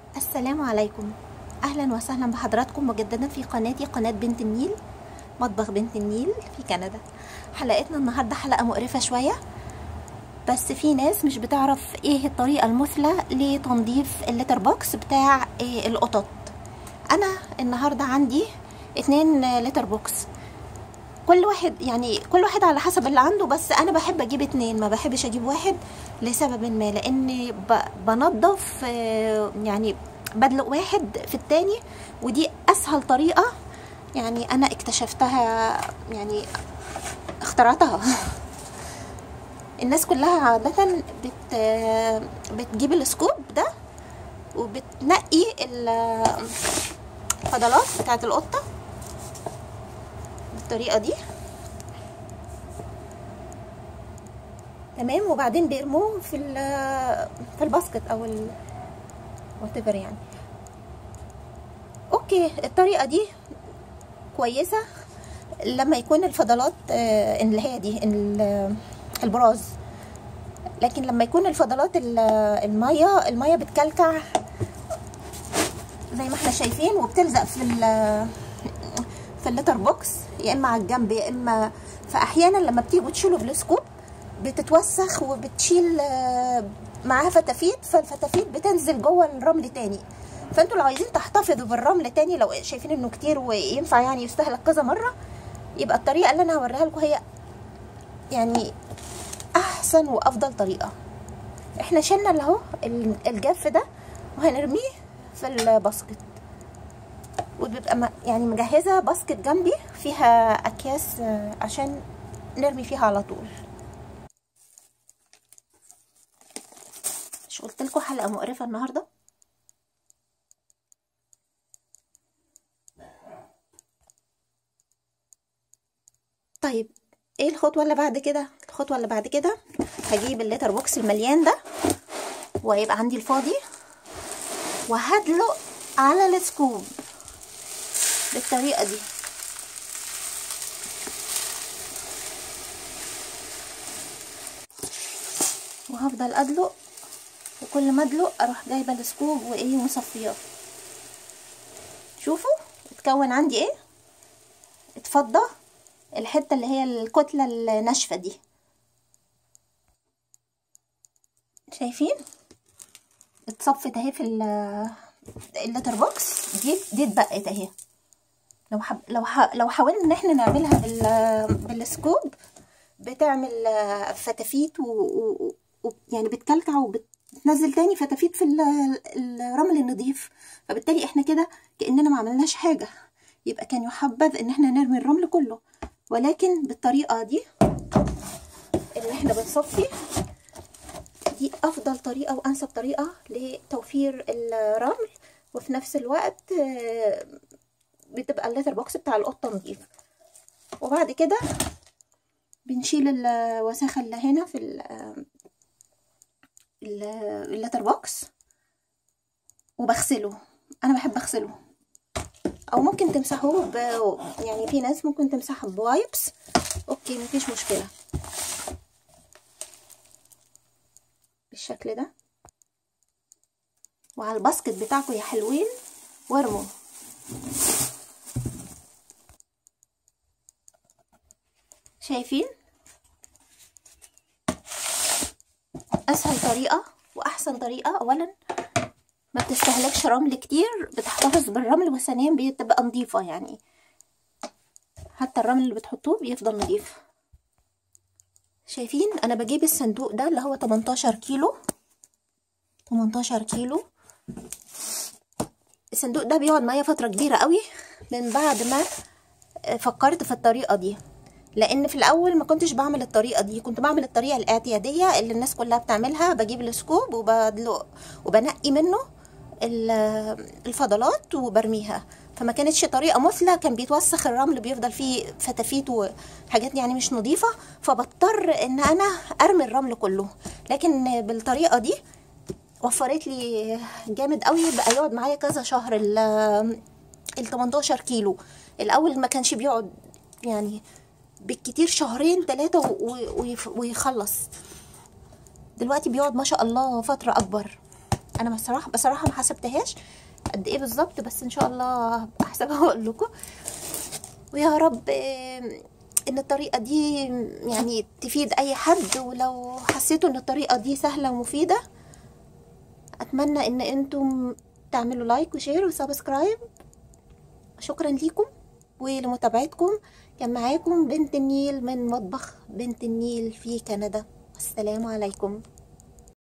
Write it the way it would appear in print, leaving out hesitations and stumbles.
السلام عليكم. اهلا وسهلا بحضراتكم مجددا في قناتي، قناة بنت النيل، مطبخ بنت النيل في كندا. حلقتنا النهاردة حلقة مقرفة شوية، بس في ناس مش بتعرف ايه الطريقة المثلى لتنظيف اللتر بوكس بتاع القطط. انا النهاردة عندي 2 لتر بوكس، كل واحد على حسب اللي عنده، بس انا بحب اجيب 2، ما بحبش اجيب واحد لسبب ما، لان بنضف يعني بدلق واحد في التاني، ودي اسهل طريقة يعني انا اكتشفتها، يعني اخترعتها. الناس كلها عادة بتجيب السكوب ده وبتنقي الفضلات بتاعت القطة بالطريقة دي، تمام، وبعدين بيرموه في الباسكت او whatever يعني. اوكي، الطريقة دي كويسة لما يكون الفضلات اللي هي دي البراز، لكن لما يكون الفضلات المية بتكلكع زي ما احنا شايفين، وبتلزق في اللتر بوكس، يا اما على الجنب يا اما، فاحيانا لما بتيجوا تشيلوا بالسكوب بتتوسخ وبتشيل معاها فتافيت، فالفتافيت بتنزل جوه الرمل تاني. فانتوا لو عايزين تحتفظوا بالرمل تاني، لو شايفين انه كتير وينفع يعني يستهلك كذا مره، يبقى الطريقه اللي انا هوريها لكم هي يعني احسن وافضل طريقه. احنا شلنا اللي هو الجاف ده وهنرميه في الباسكت، وبيبقى يعني مجهزه باسكت جنبي فيها اكياس عشان نرمي فيها على طول. مش قلت لكم حلقه مقرفه النهارده؟ طيب ايه الخطوه اللي بعد كده؟ الخطوه اللي بعد كده هجيب اللتر بوكس المليان ده، وهيبقى عندي الفاضي، وهدلق على السكوب بالطريقه دي. وهفضل ادلق، وكل ما ادلق اروح جايبه السكوب وايه مصفياه. شوفوا اتكون عندي ايه، اتفضى الحته اللي هي الكتله الناشفه دي، شايفين؟ اتصفت اهي في اللتر بوكس دي اتبقت اهي. لو حاولنا ان احنا نعملها بالسكوب بتعمل فتافيت يعني بتكلكع وبتنزل تاني فتافيت في الرمل النظيف، فبالتالي احنا كده كأننا ما عملناش حاجة. يبقى كان يحبذ ان احنا نرمي الرمل كله، ولكن بالطريقة دي اللي احنا بنصفي، دي افضل طريقة وانسب طريقة لتوفير الرمل، وفي نفس الوقت بتبقى اللتر بوكس بتاع القطة نظيف. وبعد كده بنشيل الوساخة اللي هنا في اللتر بوكس وبغسله. انا بحب اغسله، او ممكن تمسحوه يعني في ناس ممكن تمسحه بوايبس، اوكي مفيش مشكلة، بالشكل ده. وعلى الباسكت بتاعكم يا حلوين وارموا. شايفين؟ اسهل طريقة واحسن طريقة. اولا ما بتستهلكش رمل كتير، بتحتفظ بالرمل، وثانيا بتبقى نظيفة، يعني حتى الرمل اللي بتحطوه بيفضل نظيف. شايفين؟ انا بجيب الصندوق ده اللي هو 18 كيلو. 18 كيلو الصندوق ده بيقعد معايا فترة كبيرة قوي من بعد ما فكرت في الطريقة دي، لان في الاول ما كنتش بعمل الطريقة دي، كنت بعمل الطريقة الاعتيادية اللي الناس كلها بتعملها، بجيب السكوب وبدلق وبنقي منه الفضلات وبرميها، فما كانتش طريقة مثلى، كان بيتوسخ الرمل، بيفضل فيه فتافيت وحاجات يعني مش نظيفة، فبضطر ان انا ارمي الرمل كله. لكن بالطريقة دي وفرت لي جامد قوي، بقى يقعد معايا كذا شهر ال 18 كيلو. الاول ما كانش بيقعد، يعني بالكتير شهرين 3 ويخلص. دلوقتي بيقعد ما شاء الله فترة اكبر. انا بصراحه ما حسبتهاش قد ايه بالظبط، بس ان شاء الله احسبها واقول لكم. ويا رب ان الطريقه دي يعني تفيد اي حد، ولو حسيتوا ان الطريقه دي سهله ومفيده اتمنى ان انتم تعملوا لايك وشير وسبسكرايب. شكرا ليكم ولمتابعتكم. كان معاكم بنت النيل من مطبخ بنت النيل في كندا. السلام عليكم.